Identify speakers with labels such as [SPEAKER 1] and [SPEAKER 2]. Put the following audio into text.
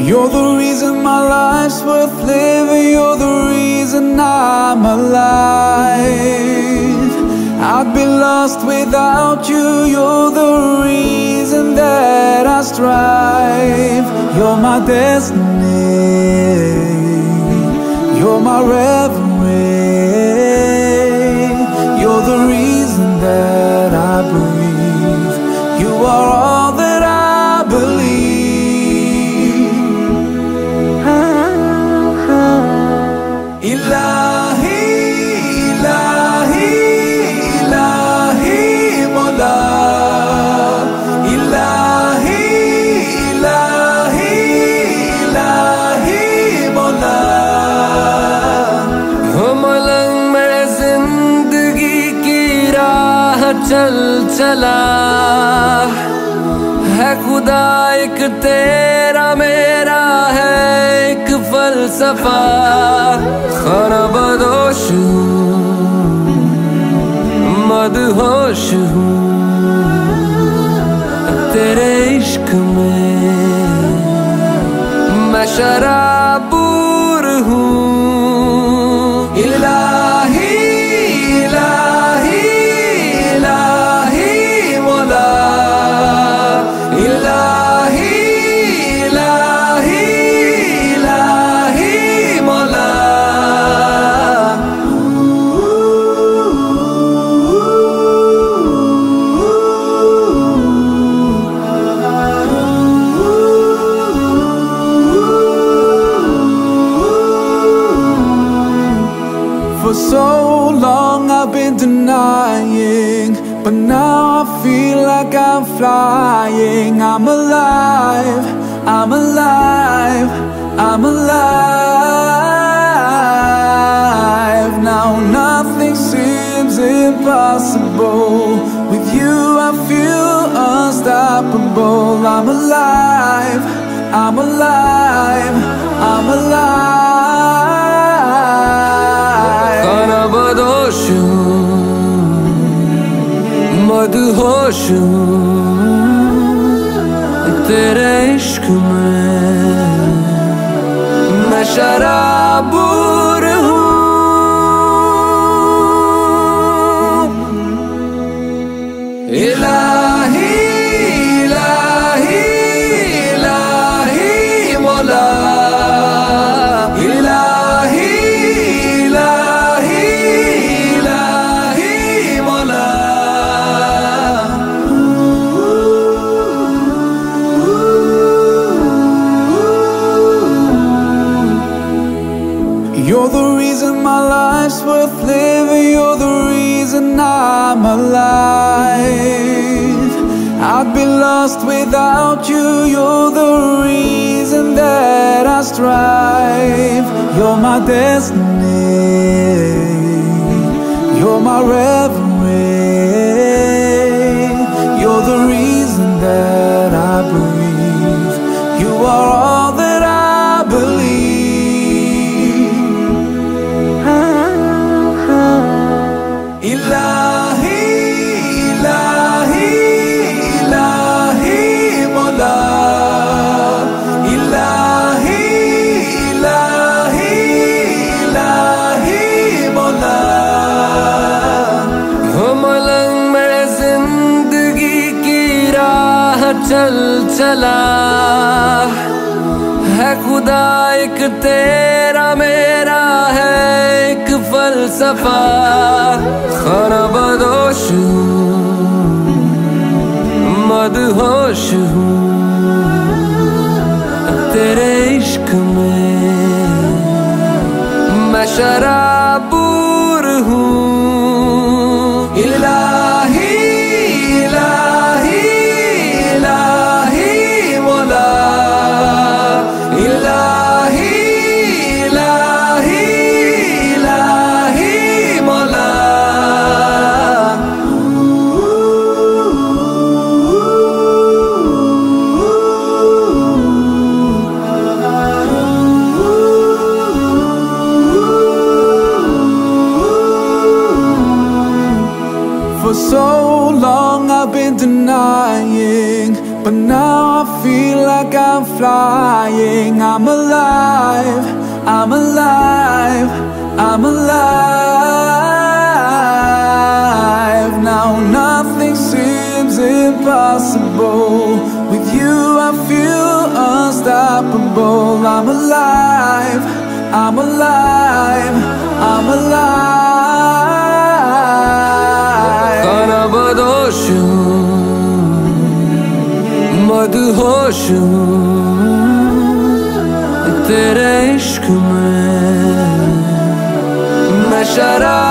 [SPEAKER 1] You're the reason my life's worth living. You're the reason I'm alive. I'd be lost without you. You're the reason that I strive. You're my destiny. You're my reverie. You're the reason that I breathe. You are all that I believe. Ilahi, Ilahi, Ilahi, Mola. Ilahi, Ilahi, Ilahi, Mola.
[SPEAKER 2] हो मलंग में जिंदगी की राह चल चला है खुदा एक तेरा मेरा है एक फलसफा। खाना बदोश हूँ मदहोश हूँ तेरे इश्क में मैं शराबूर हूँ।
[SPEAKER 1] इलाही, इलाही, इलाही मौला। इलाही, इलाही, इलाही मौला। For so long I've been denying, but now I feel like I'm flying. I'm alive, I'm alive, I'm alive. Now nothing seems impossible. With you I feel unstoppable. I'm alive, I'm alive, I'm alive.
[SPEAKER 2] खाना बदोश हूँ मदहोश हूँ तेरे इश्क में मैं शराबूर हूँ।
[SPEAKER 1] इलाही, इलाही, इलाही मौला। इलाही, इलाही, इलाही मौला। You're the reason my life's worth living. You're the reason I'm alive. I'd be lost without you. You're the reason that I strive. You're my destiny. You're my reverie. You're the reason that I breathe. You are all that I believe. Ilahi, Ilahi, Ilahi Mola. Ilahi, Ilahi, Ilahi Mola.
[SPEAKER 2] हो मलंग में जिंदगी की राह चल चला है खुदा एक तेरा मेरा है एक फलसफा। खाना बदोश हूँ मदहोश हूँ तेरे इश्क में मैं शराबूर हूँ।
[SPEAKER 1] Ilahi, Ilahi, Ilahi Mola. Ilahi, Ilahi, Ilahi Mola. I'm flying. I'm alive, I'm alive, I'm alive. Now nothing seems impossible. With you I feel unstoppable. I'm alive, I'm alive, I'm alive.
[SPEAKER 2] Kanabadosh मदहोश तेरे इश्क में मैं शराब